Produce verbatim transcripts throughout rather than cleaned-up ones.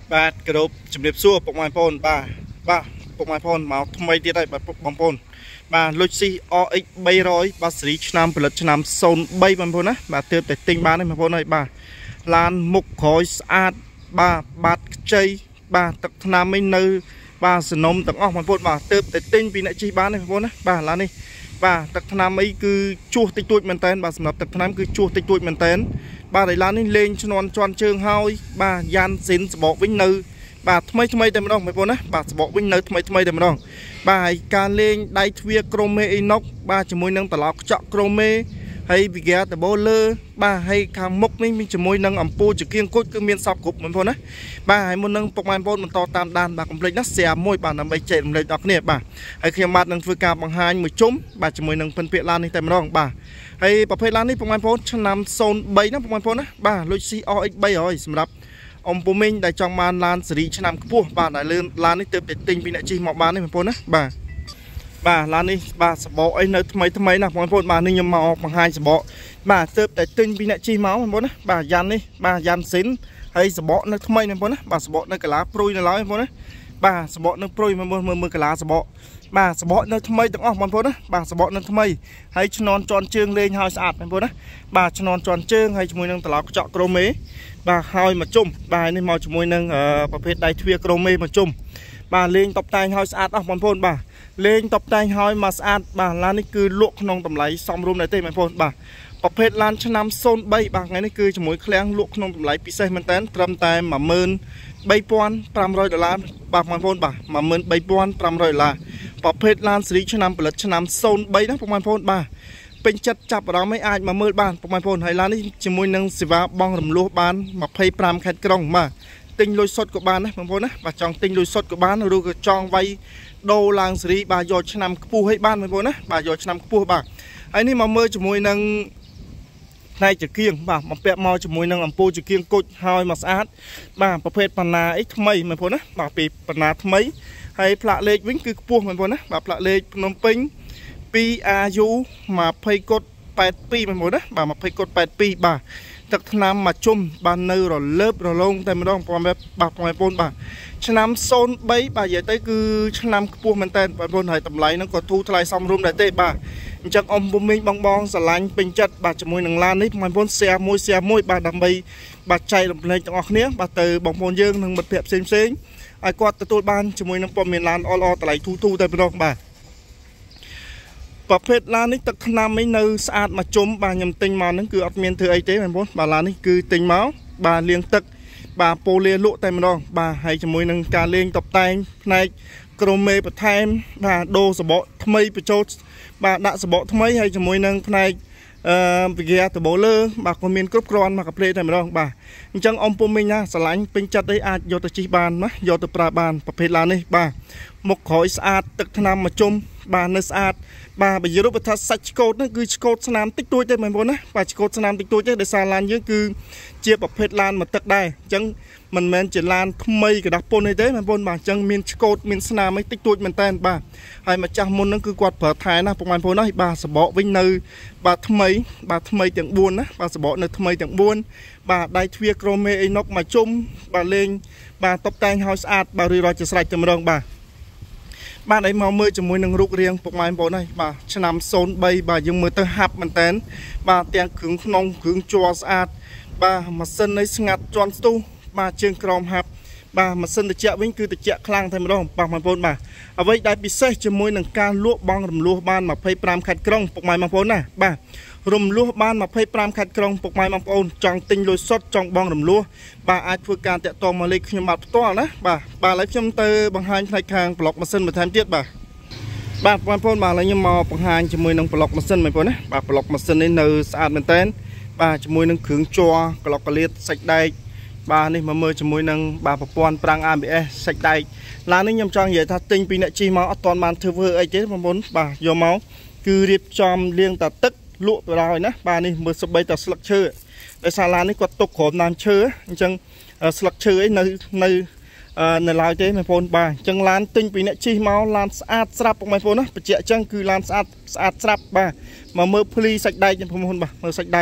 បាទគោរពជំរាបសួរពុកម៉ែបងប្អូនបាទបាទពុកម៉ែបងប្អូនមកថ្មីទៀតហើយបាទបងប្អូនបាទលុចស៊ី R X 300 បាទស៊េរីឆ្នាំផលិតឆ្នាំศูนย์បីបងប្អូនណាបាទទើបតែទិញបានទេបងប្អូនហើយបាទឡានមុខក្រោយស្អាតបាទបាតខ្ចីបាទទឹកថ្នាំឯនៅបាទសនំទាំងអស់បងប្អូនបាទទើបតែទិញពីអ្នកជិះបានទេបងប្អូនណាបាទឡាននេះបាទទឹកថ្នាំអីគឺជួសតិចតួចមែនតើបាទសម្រាប់ទឹកថ្នាំគឺជួសតិចតួចមែនតើបាទហើយឡាននេះលេងឈ្នន់ជន់ជើងហើយបាទយ៉ានស៊ីនសបកវិញនៅបាទថ្មីថ្មីតែម្ដងបងប្អូនណាបាទសបកវិញនៅថ្មីថ្មីតែម្ដងបាទហើយការលេងដៃទ្វាក្រូមេអ៊ីណុកបាទជាមួយនឹងត្រឡោកខ្ចក់ក្រូមេហើយវីហ្គាតបូលើបាទហើយខាងមុខនេះមានជាមួយនឹងអំពូលជាគៀងគុជគឺមានសពគ្រប់បងប្អូនណាបាទហើយមុននឹងពុកម៉ែបងប្អូនបន្តតាមដានបាទកុំភ្លេចណា share មួយបាទដើម្បីចែករំលែកដល់គ្នាបាទហើយខ្ញុំបាទនឹងធ្វើការបង្ហាញមួយជុំបាទជាមួយនឹងពិនពាក្យឡាននេះតែម្ដងបាទហើយប្រភេទឡាននេះពុកម៉ែបងប្អូនឆ្នាំศูนย์បីណាពុកម៉ែបងប្អូនណាបាទលុចស៊ី R X 300ហើយសម្រាប់អំពូមីងដែលចង់បានឡានស៊េរីឆ្នាំខ្ពស់បាទដែលឡាននេះទើបតែទិញពីអ្នកជិះមកបានទេបងប្អូនណាបាទបាទឡាននេះបាទសបកអីនៅថ្មីថ្មីណាបងប្អូនបាទនេះខ្ញុំមកបង្ហាញសបកបាទទើបតែទិញពីអ្នកជិះមកបងប្អូនណាបាទយ៉ាន់នេះបាទយ៉ាន់ស៊ីនហើយសបកនៅថ្មីបងប្អូនណាបាទសបកនៅកាឡាព្រុយនៅឡើយបងប្អូនណាបាទសបកនៅព្រុយបងប្អូនមើលមើលកាឡាសបកបាទសបកនៅថ្មីទាំងអស់បងប្អូនណាបាទសបកនៅថ្មីហើយឈ្នន់ជន់ជើងលេងហើយស្អាតបងប្អូនណាបាទឈ្នន់ជន់ជើងហើយជាមួយនឹងត្រឡោកខ្ចក់ក្រូមេបាទហើយមកជុំបាទនេះមកជាមួយនឹងប្រភេទដៃទ្វាក្រូមេមកជុំបាទលេងតុបតែងហើយស្អាតអស់បងប្អូនបាទលេងតុបតែងហើយមកស្អាតបាទឡាននេះគឺលក់ក្នុងតម្លៃសមរម្យដែរទេបងប្អូនបាទប្រភេទឡានឆ្នាំศูนย์បីបាទថ្ងៃនេះគឺជាមួយឃ្លាំងលក់ក្នុងតម្លៃពិសេសមែនតើត្រឹមតែ một nghìn ba trăm năm mươi ដុល្លារបាទបងប្អូនបាទ một nghìn ba trăm năm mươi ដុល្លារប្រភេទឡានស៊េរីឆ្នាំផលិតឆ្នាំศูนย์បីណាបងប្អូនបាទពេញចិត្តចាប់អារម្មណ៍ឲ្យអាចមកមើលបានបងប្អូនហើយឡាននេះជាមួយនឹងសេវាបង់រំលោះបានยี่สิบห้าខេត្តក្រុងបាទទិញលុយសុទ្ធក៏បានណាបងប្អូនណាបាទចង់ទិញលុយសុទ្ធក៏បានឬក៏ចង់វាយដូរឡើងស៊េរីបាទយកឆ្នាំខ្ពស់ឲ្យបានបងប្អូនណាបាទយកឆ្នាំខ្ពស់បាទហើយនេះមកមើលជាមួយនឹងផ្នែកជាគៀងបាទមកពាក់មកជាមួយនឹងអំពូលជាគៀងគុជហើយមកស្អាតបាទប្រភេទបណ្ណាអីថ្មីបងប្អូនណាបាទពីបណ្ណាថ្មីហើយផ្លាកលេខវិញគឺខ្ពស់បងប្អូនណាបាទផ្លាកលេខភ្នំពេញ ពី R U ยี่สิบกดแปดปีបងប្អូនណាបាទยี่สิบกดแปดปีបាទទឹកថ្នាំមកជុំបាននៅរលើបរលោងតែម្ដងបងបាទបងប្អូនបាទឆ្នាំศูนย์បីបាទនិយាយទៅគឺឆ្នាំខ្ពស់មែនតើបងប្អូនហើយតម្លៃហ្នឹងក៏ធូរថ្លៃសមរម្យដែរទេបាទអញ្ចឹងអ៊ំពុំមីងបងបងស្រឡាញ់ពេញចិត្តបាទជាមួយនឹងឡាននេះបងប្អូន share មួយ share មួយបាទដើម្បីបាទចែករំលែកទាំងអស់គ្នាបាទទៅបងប្អូនយើងនិងមិត្តភ័ក្តិផ្សេងផ្សេងឲ្យគាត់ទទួលបានជាមួយនឹងព័ត៌មានឡានអល្អតម្លៃធូរធូរតែម្ដងបាទប្រភេទឡាននេះទឹកថ្នាំនេះនៅស្អាតមកជុំបាទខ្ញុំទិញមកហ្នឹងគឺអត់មានធ្វើអីទេបងប្អូនបាទឡាននេះគឺទិញមកបាទលាងទឹកបាទប៉ូលាលក់តែម្ដងបាទហើយជាមួយនឹងការលេងតុបតែងផ្នែកក្រូមេបន្ថែមបាទដូរសបកថ្មីបញ្ចូលបាទដាក់សបកថ្មីហើយជាមួយនឹងផ្នែកអឺវីហ្គាតបូលើបាទក៏មានគ្រប់គ្រាន់មកកាផ្លេតែម្ដងបាទអញ្ចឹងអ៊ំពុំមីងណាស្រឡាញ់ពេញចិត្តអីអាចយកទៅជិះបានណាយកទៅប្រើបានប្រភេទឡាននេះបាទមុខក្រោយស្អាតទឹកថ្នាំមកជុំបាទនៅស្អាតបាទបើនិយាយរូបថាសាច់ឆ្កូតហ្នឹងគឺឆ្កូតស្នាមតិចតួចទេបងប្អូនណាបាទឆ្កូតស្នាមតិចតួចទេដោយសារឡានយើងគឺជាប្រភេទឡានមកទឹកដែរអញ្ចឹងមិនមែនជាឡានថ្មីกระดาษពុនអីទេបងប្អូនបាទអញ្ចឹងមានឆ្កូតមានស្នាមអីតិចតួចមែនតើបាទហើយម្ចាស់មុនហ្នឹងគឺគាត់ប្រើថែណាបងប្អូនណាបាទសបកវិញនៅបាទថ្មីបាទថ្មីទាំងបួនណាបាទសបកនៅថ្មីទាំងបួនបាទដៃទ្វាក្រូមេអីណុកមកជុំបាទលេងបាទតុបតែងឲ្យស្អាតបាទរឿយរយជាស្រេចតែម្ដងបាទបាទឲ្យមកមើលជាមួយនឹងរូបរាងពុកម៉ែបងប្អូនហើយបាទឆ្នាំศูนย์បីបាទយើងមើលទៅហាប់មែនតើបាទទាំងគ្រឿងក្នុងគ្រឿងជ័រស្អាតបាទម៉ាស៊ីននេះស្ងាត់ជន់ស្ទុះបាទជើងក្រោមហាប់បាទម៉ាស៊ីនត្រជាក់វិញគឺត្រជាក់ខ្លាំងតែម្ដងបាទបងប្អូនបាទអ្វីដែលពិសេសជាមួយនឹងការលក់បងរំលោះបានยี่สิบห้าខេត្តក្រុងពុកម៉ែបងប្អូនណាបាទរំលោះបានยี่สิบห้าខេត្តក្រុងពុកម៉ែបងប្អូនចង់ទិញលុយសុទ្ធចង់បងរំលោះបាទអាចធ្វើការតាក់ទងមកលេខខ្ញុំបាទផ្ទាល់ណាបាទបាទឥឡូវខ្ញុំទៅបង្ហាញផ្នែកខាងប្លុកម៉ាស៊ីនបន្ថែមទៀតបាទបាទបងប្អូនបាទឥឡូវខ្ញុំមកបង្ហាញជាមួយនឹងប្លុកម៉ាស៊ីនបងប្អូនណាបាទប្លុកម៉ាស៊ីននេះនៅស្អាតមែនតើបាទជាមួយនឹងគ្រឿងជ័រក្លុកកលៀតសាច់ដែកបាទនេះមកមើលជាមួយនឹងបាទប្រព័ន្ធប្រាំង A B S សាច់ដែកឡាននេះខ្ញុំចង់និយាយថាទិញពីអ្នកជិះមកអត់ទាន់បានធ្វើធ្វើអីទេបងប្អូនបាទយកមកគឺរៀបចំលាងតាទឹកលក់ទៅហើយណាបាទនេះមើលសបីតាស្លឹកឈើដោយសារឡាននេះគាត់ទុកក្រោមដើមឈើអញ្ចឹងស្លឹកឈើអីនៅនៅនៅឡើយទេបងប្អូនបាទអញ្ចឹងឡានទិញពីអ្នកជិះមកឡានស្អាតស្រាប់បងប្អូនណាបញ្ជាក់អញ្ចឹងគឺឡានស្អាតស្អាតស្រាប់បាទមកមើលភ្លីសាច់ដែកបងប្អូនបាទមើលសាច់ដែក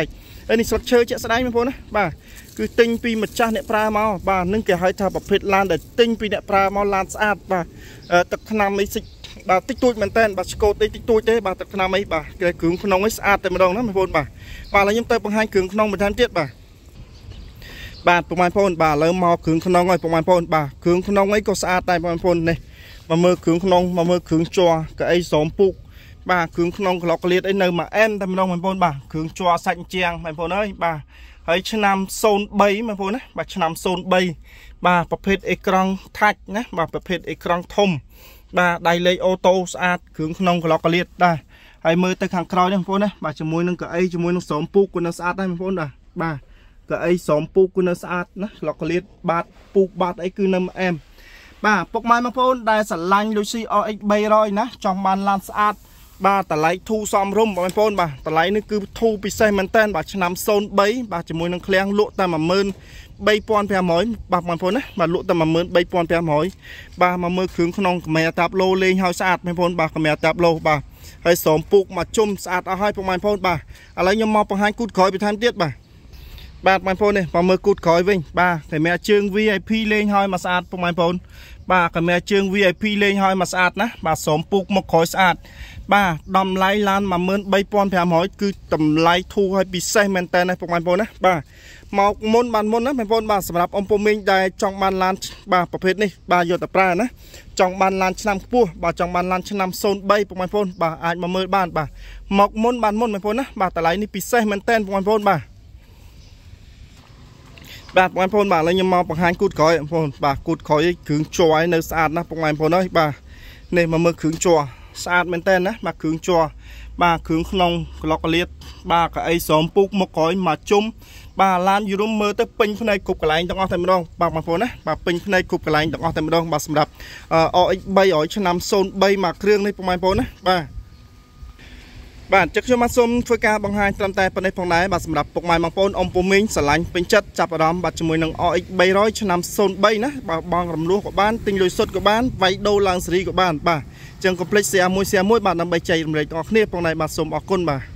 ấy này sọt chơi chạy sấy mình phun á bà cứ tinh pi một cha nẹt pra mau bà nâng cái hai thà bọc phết lan để tinh pi nẹt pra mau lan sạch bà tập năm mấy xịt bà tích tụi mình tên bà scot tích tụi thế bà tập năm mấy bà cái cứng không ấy sạch tại mà đâu nó mình phun bà bà là những tay bằng hai cứng không mình tham tiết bà bàประมาณ phone bàเริ่มมอขึงขนองไว้ประมาณ phone bàขึงขนองไว้ก็สะอาดได้ประมาณ phone นี่มาเมื่อขึงขนองมาเมื่อขึงจัวกับไอ้สมปุกbàขึงขนองกลอกเลียดไอ้เนยมาแอนทำน้องประมาณ phone bàขึงจัวใส่เจียงประมาณ phone เอ้ยbàให้ชนำโซนใบประมาณ phone นะbàชนำโซนใบbàประเภทไอ้กรองทัชนะbàประเภทไอ้กรองทมbàไดเลยโอโต้สะอาดขึงขนองกลอกเลียดได้ให้มือตะขังครอยนะ phone นะbàจะมวยนึงกับไอ้จะมวยนึงสมปุกกูน่าสะอาดได้ phone นะbàก็ไอ้สมปูกูน่าสะอาดนะเราก็เรียกบาดปูบาดไอ้คือน้ำแอมบ้าปกไม้มาพ่นได้สันลังลูซี่เอาไอ้ใบรอยนะจองบานลานสะอาดบ้าแต่ไหลทูซ้อมร่มมาพ่นบ้าแต่ไหลนี่คือทูปีเซมันเต้นบ้าชนำโซนใบบ้าจมูกนังเคลียงลุแต่มาเมินใบปอนแพรหมอยบ้ามาพ่นนะบ้าลุแต่มาเมินใบปอนแพรหมอยบ้ามาเมื่อคืนขนมแม่ตับโลเลยเฮาสะอาดมาพ่นบ้ากับแม่ตับโลบ้าให้สมปูมาจุ่มสะอาดเอาให้ปกไม้พ่นบ้าอะไรยังมองปังหันกุดคอยไปทำเตี้ยบ้าบาดมันพนเนี่ยพอมือกุดคอยวิ่งบ้าแต่แม่เชิง วี ไอ พี เล่งหอยมาสะอาดพวกมันพนบ้ากับแม่เชิง วี ไอ พี เล่งหอยมาสะอาดนะบ้าสมปุกมาคอยสะอาดบ้าดำไหลลานมาเมินใบปอนแผลหอยคือดำไหลทูให้ปีเซมันแต่ในพวกมันพนนะบ้าหมอกมนบานมนนะมันพนบ้าสำหรับอมปมิงได้จองบานลานบ้าประเภทนี้บ้าโยตปลานะจองบานลานชนำปูบ้าจองบานลานชนำโซนใบพวกมันพนบ้าอาจมาเมินบ้านบ้าหมอกมนบานมนมันพนนะบ้าแต่ไหลนี่ปีเซมันแต่พวกมันพนบ้าบาดปงพนบาเลยยังมองปังหันกุดคอยพนบากุดคอยขึงจัวในสะอาดนะปงพนน้อยบาเนี่ยมาเมื่อขึงจัวสะอาดเป็นเต้นนะมาขึงจัวบาขึงขนมกลอกเลียดบากับไอ้สมปุกมาคอยมาจุ่มบาลานอยู่ร่มมือแต่เป็นในกบกระไรต้องเอาแต่ไม่ต้องบาบางพนนะบาเป็นในกบกระไรต้องเอาแต่ไม่ต้องบาสำหรับเอ่อเอาใบอ้อยชนำโซนใบมาเครื่องในปงพนนะบาบ้านจักรมาส้มเพื่อการบังหารตามแต่ปนในพงไหนบาสำหรับปกไม้บางปนอมปูมิงสลายเป็นจัดจับอารมณ์บาดจมูกนังอ้อยใบร้อยชนำโซนใบนะบาบางรำลัวกับบ้านติงลอยสดกับบ้านไวโดลังสรีกับบ้านบ้าจังคอมเพล็กซ์เสียมวยเสียมวยบาดนำใบใจรำเลยออกเนี่ยปงไหนบาสมออกก้นบ้า